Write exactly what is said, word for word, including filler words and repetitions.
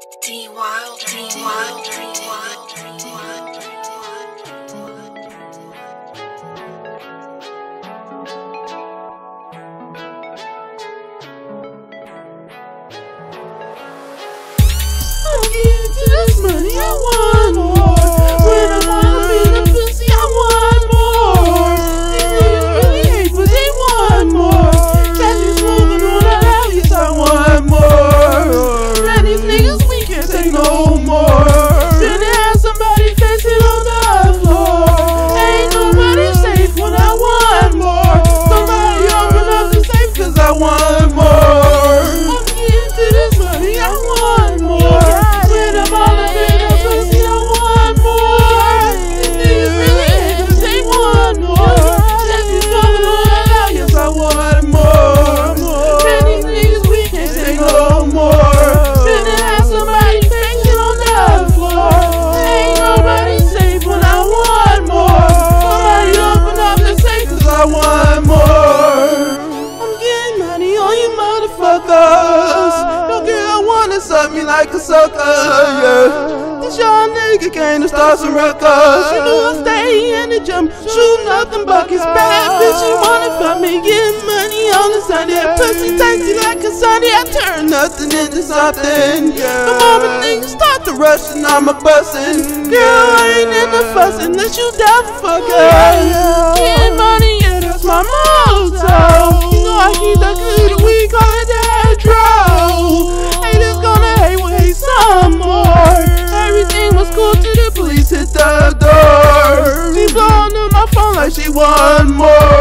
D Wilder, D Wilder, D Wilder, D Wilder. I'm getting to this money, I want more. When I'm all in the pussy, I want more. These niggas really hate, but they want more. Catch me smoking on the alleys, I want more. Man, these niggas, we can't take no more. Then they have somebody facing on the floor. Ain't nobody safe when I want more. Somebody open up the safe, cause I want more. I'm getting to this money, I want more. Suck me like a sucker, yeah. This young nigga came to start some ruckus. She knew I stay in the gym, shoot nothing buckets. Bad bitch, she wanna fuck me, getting money on the Sunday. Pussy tasty like a Sunday, I turn nothing into something. The moment niggas start to rushing, I'm a bustin'. Girl, I ain't into fussing unless you down for fucking. Getting money, yeah, that's my motto. You know I keep that good, we call it that draw. Some more. Everything was cool till the police hit the door. She blowing up my phone like she want more.